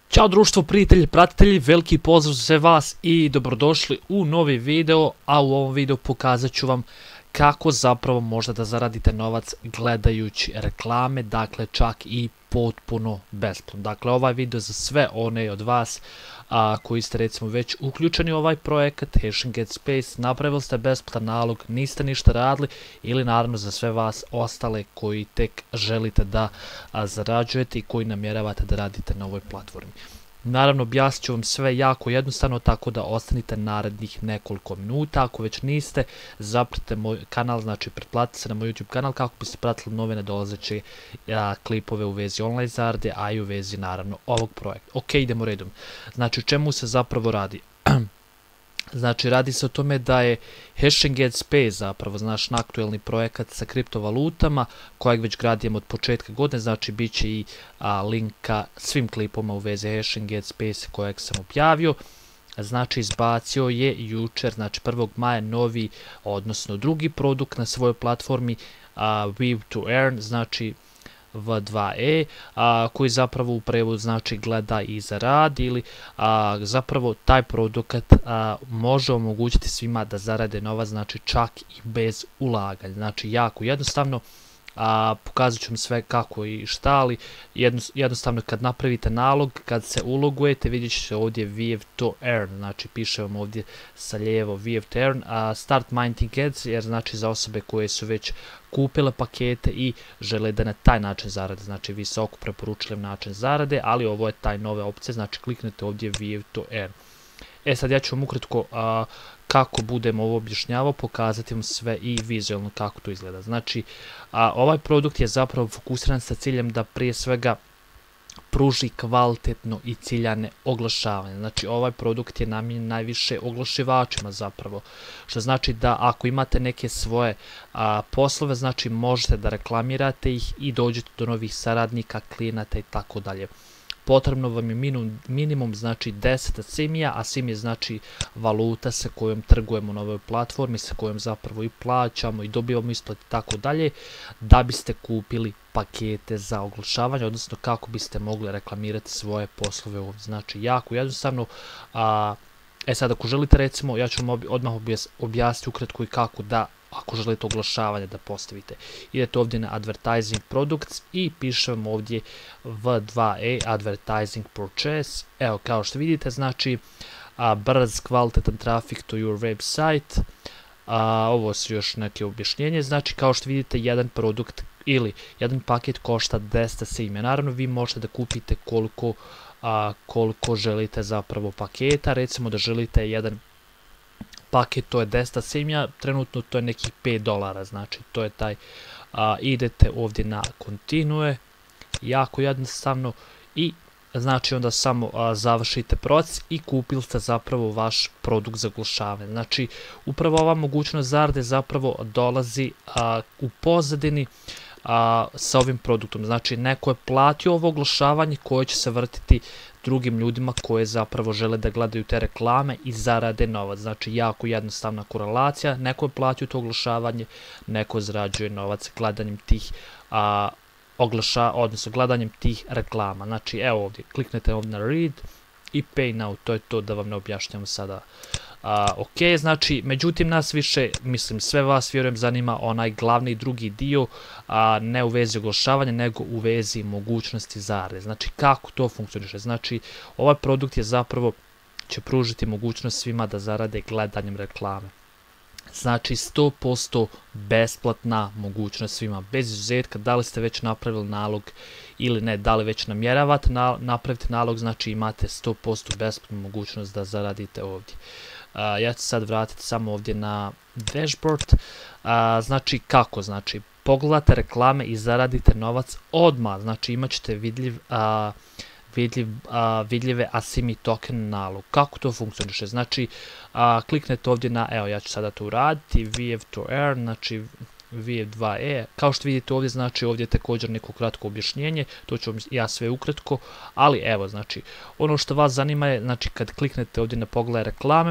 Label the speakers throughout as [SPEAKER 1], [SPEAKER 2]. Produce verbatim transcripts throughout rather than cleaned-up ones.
[SPEAKER 1] Ćao društvo, prijatelji, pratitelji, veliki pozdrav za sve vas i dobrodošli u novi video, a u ovom videu pokazat ću vam kako zapravo možete da zaradite novac gledajući reklame, dakle čak i potpuno besplatno. Dakle, ovaj video za sve one od vas a, koji ste recimo već uključeni u ovaj projekat Hashing Get Space, napravili ste besplatan nalog, niste ništa radili, ili naravno za sve vas ostale koji tek želite da a, zarađujete i koji namjeravate da radite na ovoj platformi. Naravno, objasnit ću vam sve jako jednostavno, tako da ostanite narednih nekoliko minuta. Ako već niste, zapratite moj kanal, znači pretplatite se na moj YouTube kanal kako biste pratili nove nadolazeće a, klipove u vezi online zarade, a i u vezi naravno ovog projekta. Ok, idemo redom. Znači, o čemu se zapravo radi? Znači, radi se o tome da je Hashing Get Space zapravo naš aktuelni projekat sa kriptovalutama kojeg već gradimo od početka godine, znači bit će i a, linka svim klipoma u vezi Hashing Get Space kojeg sam objavio. Znači, izbacio je jučer, znači prvog maja, novi, odnosno drugi produkt na svojoj platformi a, Weave to Earn, znači V dva E, a, koji zapravo u prevodu znači gleda i zaradi, ili a, zapravo taj produkt a, može omogućiti svima da zarade novac, znači čak i bez ulaganja. Znači jako jednostavno, a, pokazat ću vam sve kako i šta, ali jedno, jednostavno kad napravite nalog, kad se ulogujete, vidjet ćete ovdje Weave to Earn, znači piše vam ovdje sa lijevo Weave to Earn, a start minting ads, jer znači za osobe koje su već kupile pakete i žele da na taj način zarade, znači visoko preporučljiv način zarade, ali ovo je taj nove opcije, znači kliknete ovdje Weave to Earn. E sad ja ću vam ukratko a, kako budem ovo objašnjavao, pokazati vam sve i vizualno kako to izgleda. Znači, a, ovaj produkt je zapravo fokusiran sa ciljem da prije svega pruži kvalitetno i ciljane oglašavanje. Znači, ovaj produkt je namijenjen najviše oglašivačima zapravo, što znači da ako imate neke svoje a, poslove, znači možete da reklamirate ih i dođete do novih saradnika, klijenata i tako dalje. Potrebno vam je minimum, minimum znači deset simija, a sim je znači valuta sa kojom trgujemo na ovoj platformi, sa kojom zapravo i plaćamo i dobivamo isplate i tako dalje, da biste kupili pakete za oglašavanje, odnosno kako biste mogli reklamirati svoje poslove ovdje. Znači jako jednostavno. A, e sad ako želite recimo, ja ću vam odmah objasniti ukratko i kako da, ako želite oglašavanje da postavite. Idete ovdje na Advertising Products i piše vam ovdje V dva E Advertising Purchase. Evo, kao što vidite, znači a, brz, kvalitetan trafik to your website. A, ovo su još neke objašnjenje. Znači, kao što vidite, jedan produkt ili jedan paket košta deset simija. Naravno, vi možete da kupite koliko, a, koliko želite zapravo paketa. Recimo da želite jedan paket, to je deset simija, trenutno to je nekih pet dolara, znači to je taj, a, idete ovdje na Continue, jako jednostavno, i znači onda samo a, završite proces i kupili ste zapravo vaš produkt za oglašavanje. Znači upravo ova mogućnost zarade zapravo dolazi a, u pozadini a, sa ovim produktom. Znači neko je platio ovo oglašavanje koje će se vrtiti drugim ljudima koje zapravo žele da gledaju te reklame i zarade novac. Znači jako jednostavna korelacija, neko je platio to oglašavanje, neko zarađuje novac gledanjem tih a, oglaša, odnosno gledanjem tih reklama. Znači evo ovdje, kliknete ovdje na Read i Pay Now, to je to, da vam ne objašnjam sada. A, ok, znači, međutim nas više, mislim sve vas vjerujem zanima onaj glavni drugi dio, a, ne u vezi oglašavanja, nego u vezi mogućnosti zarade. Znači kako to funkcioniše? Znači ovaj produkt je zapravo, će pružiti mogućnost svima da zarade gledanjem reklame. Znači sto posto besplatna mogućnost svima, bez izuzetka, da li ste već napravili nalog ili ne, da li već namjeravate na, napraviti nalog, znači imate sto posto besplatnu mogućnost da zaradite ovdje. Uh, ja ću sad vratiti samo ovdje na dashboard. Uh, znači kako? Znači pogledate reklame i zaradite novac odmah, znači imat ćete vidljiv, uh, vidljiv, uh, vidljive Asimi token nalog. Kako to funkcioniše? Znači uh, kliknete ovdje na, evo ja ću sada to uraditi, Weave to Earn, znači Weave dva E, kao što vidite ovdje, znači ovdje je također neko kratko objašnjenje, to ću vam ja sve ukratko, ali evo, znači ono što vas zanima je, znači kad kliknete ovdje na pogled reklame,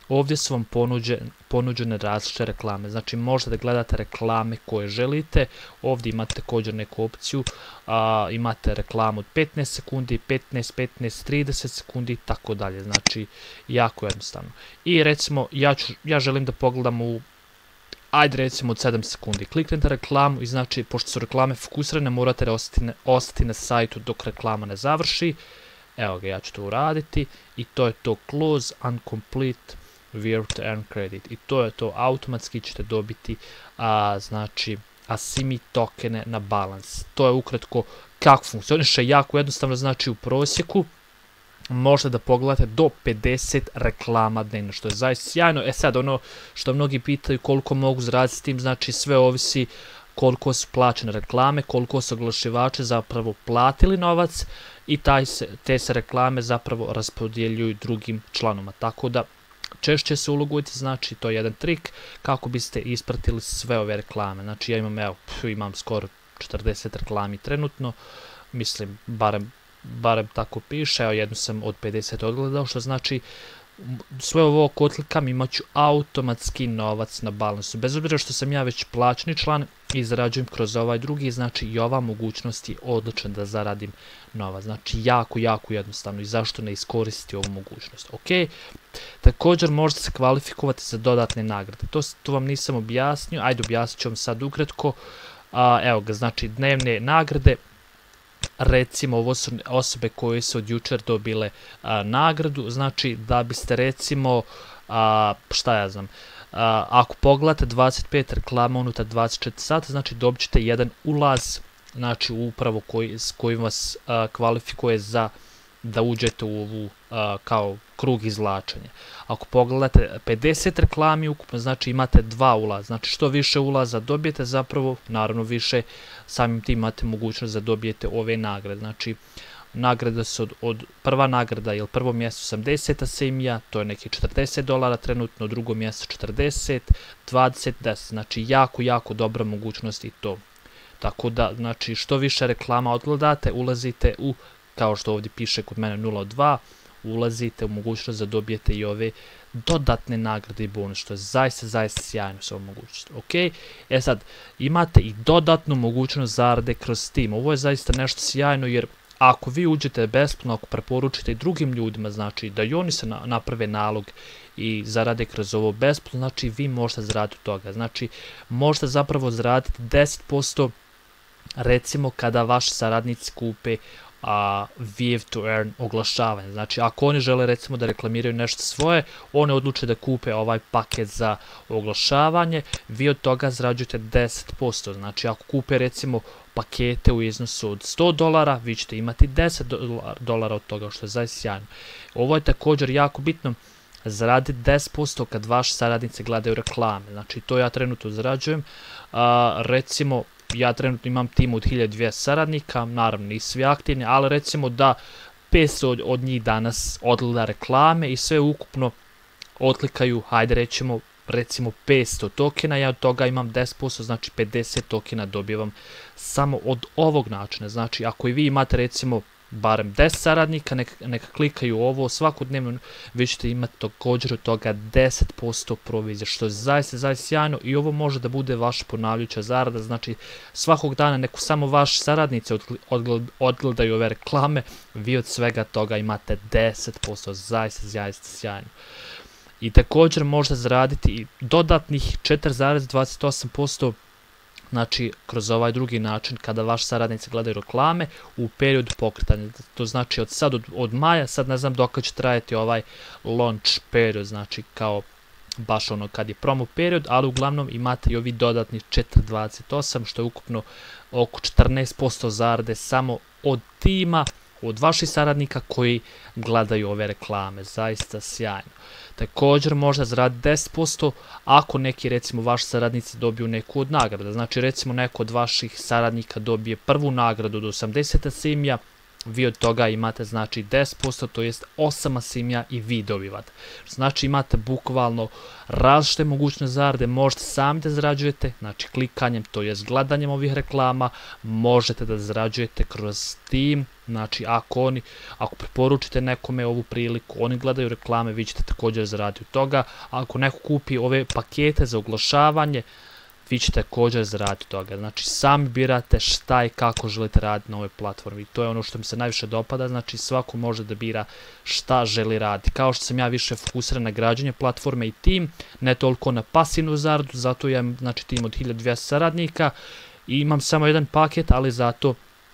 [SPEAKER 1] ovdje su vam ponuđene, ponuđene različite reklame. Znači možete da gledate reklame koje želite. Ovdje imate također neku opciju, a, imate reklamu od petnaest sekundi, petnaest, petnaest, trideset sekundi i tako dalje. Znači jako jednostavno. I recimo ja, ću, ja želim da pogledam u, ajde recimo od sedam sekundi. Kliknete reklamu i znači pošto su reklame fokusirane morate ostati na, ostati na sajtu dok reklama ne završi. Evo ga, ja ću to uraditi i to je to close uncomplete where to earn credit i to je to, automatski ćete dobiti a, znači Asimi tokene na balans. To je ukratko kako funkcioniše, jako jednostavno, znači u prosjeku možete da pogledate do pedeset reklama dnevno, što je zaista sjajno. E sad ono što mnogi pitaju koliko mogu zaraditi s tim, znači sve ovisi koliko su plaćene reklame, koliko su oglašivači zapravo platili novac i taj se, te se reklame zapravo raspodjeljuju drugim članovima. Tako da češće se ulogujte, znači to je jedan trik kako biste ispratili sve ove reklame. Znači ja imam, evo, imam skoro četrdeset reklami trenutno, mislim, barem, barem tako piše, evo jednu sam od pedeset odgledao, što znači sve ovo ako otklikam imat ću automatski novac na balansu. Bez obzira što sam ja već plaćeni član i zarađujem kroz ovaj drugi, znači i ova mogućnost je odlična da zaradim novac. Znači jako, jako jednostavno i zašto ne iskoristiti ovu mogućnost. Ok, također možete se kvalifikovati za dodatne nagrade. To, to vam nisam objasnio, ajde objasnit ću vam sad ukratko. A, evo ga, znači dnevne nagrade. Recimo ovo su osobe koje su od jučer dobile a, nagradu, znači da biste recimo, a, šta ja znam, a, ako pogledate dvadeset pet reklama unutar dvadeset četiri sata, znači dobit ćete jedan ulaz, znači upravo koji, s kojim vas a, kvalifikuje za da uđete u ovu a, kao krug izvlačenja. Ako pogledate pedeset reklami ukupno, znači imate dva ulaza, znači što više ulaza dobijete zapravo, naravno više samim tim imate mogućnost da dobijete ove nagrade. Znači nagrade su od, od prva nagrada je prvo mjesto osamdeset Asimija, to je neki četrdeset dolara trenutno, drugo mjesto četrdeset, dvadeset, deset, znači jako, jako dobra mogućnost i to. Tako da, znači što više reklama odgledate, ulazite u, kao što ovdje piše kod mene nula dva, ulazite u mogućnost da dobijete i ove dodatne nagrade i bonus, što je zaista, zaista sjajno s ovom mogućnost. Ok, e sad, imate i dodatnu mogućnost zarade kroz Steam. Ovo je zaista nešto sjajno jer ako vi uđete besplatno, ako preporučite i drugim ljudima, znači da i oni se na, naprave nalog i zarade kroz ovo besplatno, znači vi možete zaraditi toga. Znači možete zapravo zaraditi deset posto recimo kada vaši saradnici kupe a V F to earn oglašavanje. Znači ako oni žele recimo da reklamiraju nešto svoje, one odluče da kupe ovaj paket za oglašavanje, vi od toga zarađujete deset posto. Znači ako kupe recimo pakete u iznosu od sto dolara, vi ćete imati deset dolara od toga, što je zaista sjajno. Ovo je također jako bitno, zaraditi deset posto kad vaši saradnici gledaju reklame. Znači to ja trenutno zarađujem, a, recimo ja trenutno imam tim od hiljadu dvjesto saradnika, naravno nisu svi aktivni, ali recimo da petsto od, od njih danas odgleda reklame i sve ukupno otklikaju, hajde rećemo, recimo petsto tokena, ja od toga imam deset posto, znači pedeset tokena dobivam samo od ovog načina. Znači ako i vi imate recimo barem deset saradnika, neka, neka klikaju ovo svakodnevno, vi ćete imati također od toga deset posto provizije, što je zaista, zaista sjajno i ovo može da bude vaša ponavljajuća zarada, znači svakog dana neko samo vaši saradnici odgledaju ove reklame, vi od svega toga imate deset posto, zaista, zaista sjajno. I također možete zaraditi i dodatnih četiri zarez dvadeset osam posto, znači kroz ovaj drugi način kada vaši saradnici gledaju reklame u periodu pokretanja. To znači od sad, od, od maja, sad ne znam dok će trajati ovaj launch period, znači kao baš ono kad je promo period, ali uglavnom imate i ovi dodatni četiri dvadeset osam, što je ukupno oko četrnaest posto zarade samo od tima, od vaših saradnika koji gledaju ove reklame, zaista sjajno. Također možda zaraditi deset posto ako neki recimo vaši saradnici dobiju neku od nagrada, znači recimo neko od vaših saradnika dobije prvu nagradu od osamdeset Asimija, vi od toga imate znači deset posto, to jest osam asimija i vi dobivate. Znači imate bukvalno različite mogućnosti zarade, možete sami da zarađujete, znači klikanjem, to jest gledanjem ovih reklama, možete da zarađujete kroz Steam, znači ako oni, ako preporučite nekome ovu priliku, oni gledaju reklame, vi ćete također zaraditi od toga, ako neko kupi ove pakete za oglašavanje, vi ćete također zaraditi toga. Znači sami birate šta i kako želite raditi na ovoj platformi. To je ono što mi se najviše dopada, znači svako može da bira šta želi raditi. Kao što sam ja više fokusiran na građenje platforme i tim, ne toliko na pasivnu zaradu, zato ja imam znači, tim od hiljadu dvjesto saradnika i imam samo jedan paket, ali zato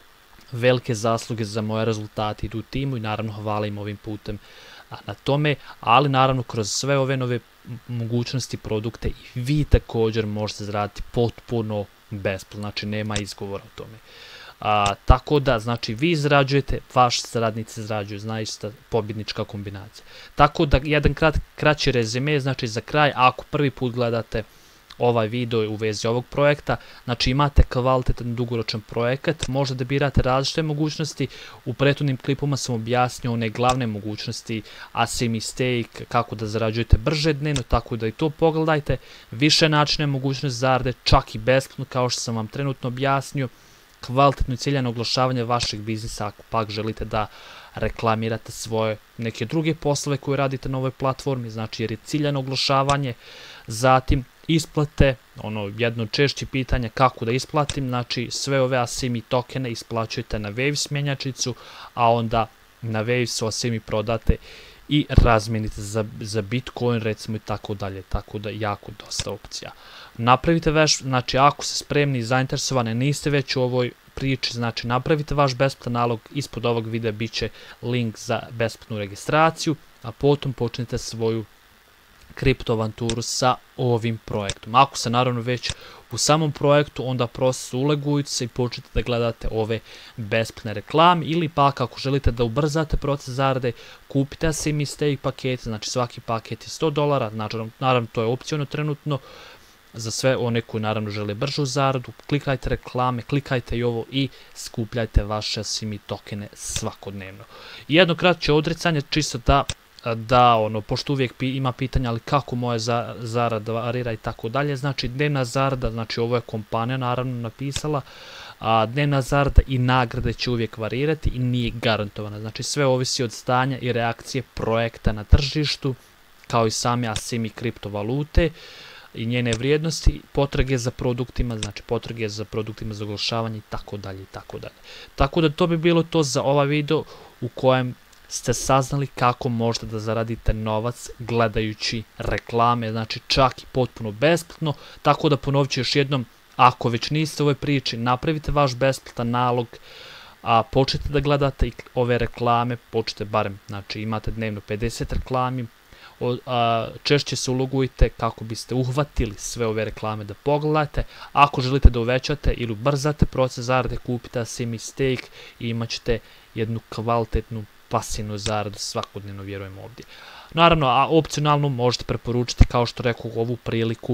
[SPEAKER 1] velike zasluge za moje rezultate idu u timu i naravno hvala im ovim putem na tome, ali naravno kroz sve ove nove mogućnosti produkte i vi također možete zaraditi potpuno besplatno, znači nema izgovora o tome. A, tako da, znači vi zarađujete, vaši saradnici zarađuju, znaista pobjednička kombinacija. Tako da, jedan krat, kraći rezime, znači za kraj, ako prvi put gledate ovaj video u vezi ovog projekta, znači imate kvalitetan dugoročan projekat, možete da birate različite mogućnosti, u prethodnim klipima sam objasnio one glavne mogućnosti, asimi stake, kako da zarađujete brže dnevno, tako da i to pogledajte, više načine mogućnosti zarade, čak i besplatno kao što sam vam trenutno objasnio, kvalitetno i ciljano oglašavanje vašeg biznisa ako pak želite da reklamirate svoje neke druge poslove koje radite na ovoj platformi, znači jer je ciljano oglašavanje, zatim isplate, ono jedno od češćih pitanja kako da isplatim, znači sve ove asimi tokene isplaćujete na Waves mjenjačnicu, a onda na Wavesu asimi prodate i razmijenite za, za Bitcoin recimo i tako dalje, tako da jako dosta opcija. Napravite već, znači ako ste spremni i zainteresovani, niste već u ovoj priči, znači napravite vaš besplatan nalog, ispod ovog videa bit će link za besplatnu registraciju, a potom počnete svoju kriptoavanturu sa ovim projektom. Ako ste naravno već u samom projektu, onda prosto ulegujte se i počnete da gledate ove besplatne reklame ili pak ako želite da ubrzate proces zarade, kupite asimi stake pakete, znači svaki paket je sto dolara, naravno, naravno to je opciono trenutno, za sve one koji naravno žele bržu zaradu, klikajte reklame, klikajte i ovo i skupljajte vaše asimi tokene svakodnevno. I jedno kratko odricanje, čisto da da ono, pošto uvijek pi, ima pitanja, ali kako moja za, zarada varira i tako dalje, znači dnevna zarada, znači ovo je kompanija naravno napisala, a dnevna zarada i nagrade će uvijek varirati i nije garantovana, znači sve ovisi od stanja i reakcije projekta na tržištu, kao i same asimi kriptovalute i njene vrijednosti, potrage za produktima, znači potrage za produktima za oglašavanje i tako dalje i tako dalje. Tako da to bi bilo to za ovaj video u kojem ste saznali kako možete da zaradite novac gledajući reklame, znači čak i potpuno besplatno, tako da ponovit ću još jednom, ako već niste u ovoj priči, napravite vaš besplatan nalog, a počnete da gledate i ove reklame, počnete barem, znači imate dnevno pedeset reklami, o, a, češće se ulogujte kako biste uhvatili sve ove reklame da pogledate, ako želite da uvećate ili ubrzate proces zarade, kupite asimi stake i imat ćete jednu kvalitetnu pasivnu zaradu svakodnevno, vjerujem ovdje. Naravno, a opcionalno možete preporučiti, kao što rekao, ovu priliku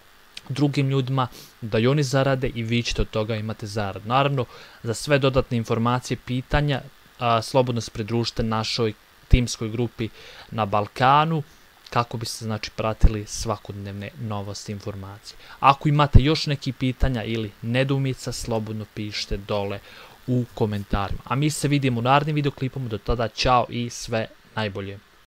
[SPEAKER 1] drugim ljudima da i oni zarade i vi ćete od toga imate zaradu. Naravno, za sve dodatne informacije, pitanja, a, slobodno se pridružite našoj timskoj grupi na Balkanu, kako biste znači pratili svakodnevne novosti i informacije. Ako imate još neki pitanja ili nedoumica, slobodno pišite dole u komentarima. A mi se vidimo u narednim videoklipom, do tada čao i sve najbolje.